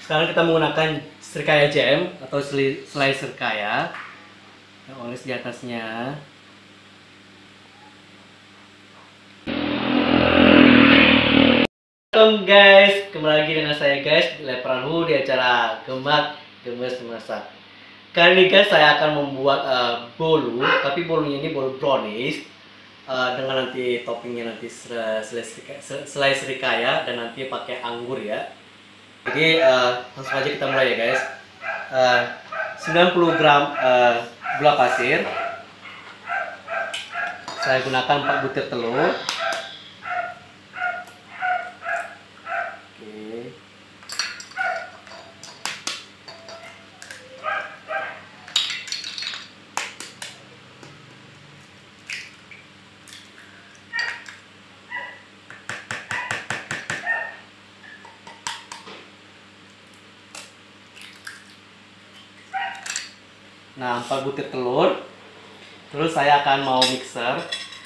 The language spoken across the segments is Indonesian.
Sekarang kita menggunakan Srikaya Jam atau selai Srikaya. Kita oles di atasnya. Welcome guys, kembali lagi dengan saya guys di Lepranhu di acara Gemak Gemes Masak. Kali ini guys saya akan membuat bolu, tapi bolunya ini bolu brownies dengan nanti toppingnya nanti selai Srikaya dan nanti pakai anggur ya. Jadi langsung aja kita mulai ya guys. 90 gram gula pasir. Saya gunakan 4 butir telur. Nah, 4 butir telur. Terus saya akan mau mixer.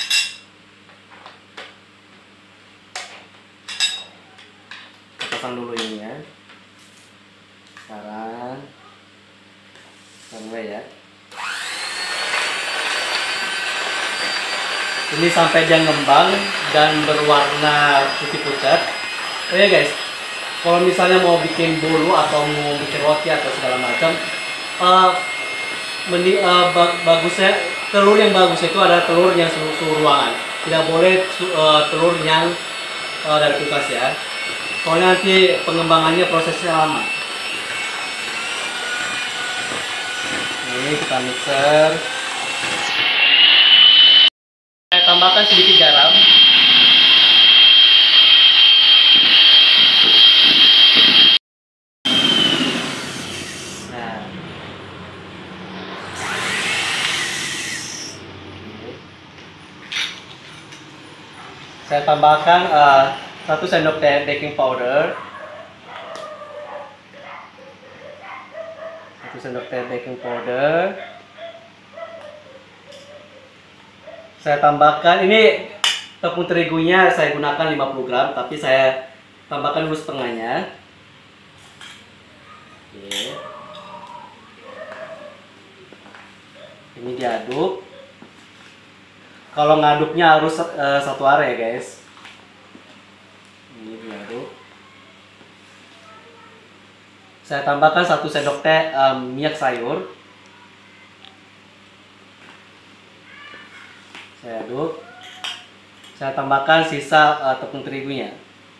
Kita pasang dulu ini ya. Sekarang kita mulai ya. Ini sampai dia ngembang dan berwarna putih pucat. Oh ya guys, kalau misalnya mau bikin bolu atau mau bikin roti atau segala macam, bagusnya telur yang bagus itu adalah telur yang suhu ruangan. Tidak boleh telur yang dari kulkas ya. Soalnya nanti pengembangannya prosesnya lama. Ini kita mixer. Saya tambahkan sedikit garam. Nah, saya tambahkan 1 sendok teh baking powder. 1 sendok teh baking powder. Saya tambahkan ini tepung terigunya saya gunakan 50 gram, tapi saya tambahkan dulu setengahnya. Oke. Ini diaduk. Kalau ngaduknya harus satu area ya guys. Ini diaduk. Saya tambahkan 1 sendok teh minyak sayur. Saya aduk. Saya tambahkan sisa tepung terigunya.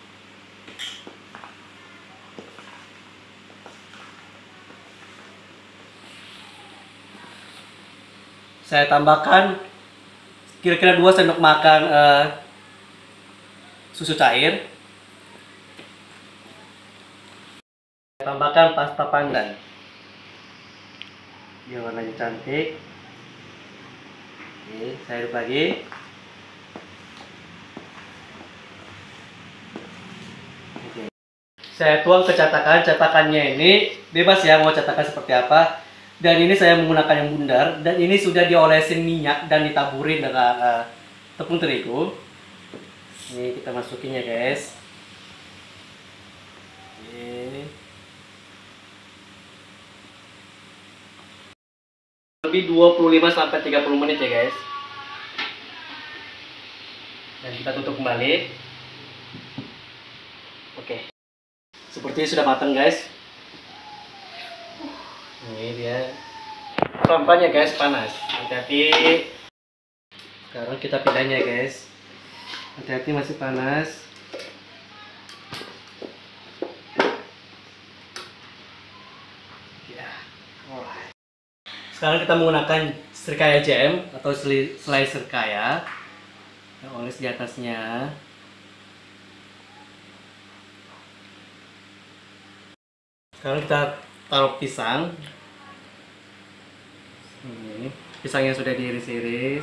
Saya tambahkan kira-kira 2 sendok makan susu cair. Saya tambahkan pasta pandan. Biar warnanya cantik. Oke, saya aduk lagi. Oke. Saya tuang ke cetakan. Cetakannya ini bebas ya mau cetakan seperti apa. Dan ini saya menggunakan yang bundar. Dan ini sudah diolesin minyak dan ditaburin dengan tepung terigu. Ini kita masukin ya guys. Oke. Lebih 25-30 menit ya guys. Dan kita tutup kembali. Oke. Sepertinya sudah matang guys. Ini dia. Pelan-pelan ya guys, panas. Hati-hati. Sekarang kita pindahnya ya guys. Hati-hati masih panas. Ya. Sekarang kita menggunakan Srikaya Jam atau selai Srikaya. Kita oles di atasnya. Sekarang kita taruh pisang. Ini pisangnya sudah diiris-iris.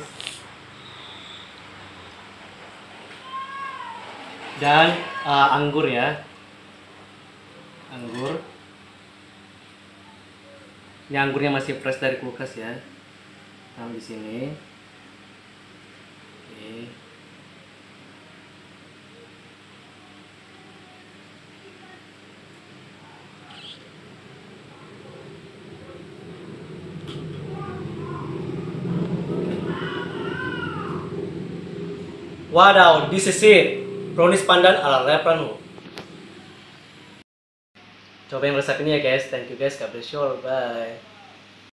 Dan anggur ya. Anggur. Ini anggurnya masih fresh dari kulkas ya. Taruh di sini. Oke. Wadaw, this is it. Brownies pandan ala Lepran Hood. Cobain resep ini ya guys. Thank you guys. God bless you all. Bye.